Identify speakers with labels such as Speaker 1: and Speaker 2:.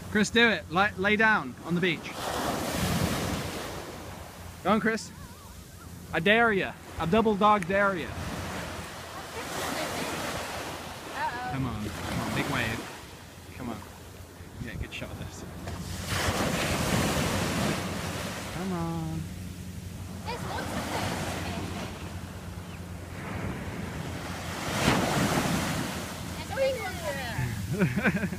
Speaker 1: Chris, do it. Lay down on the beach. Go on, Chris. I dare you. I double dog dare you. Come on, big wave. Come on. Get a good shot of this. Come on.
Speaker 2: There's lots of things. There's a big one coming.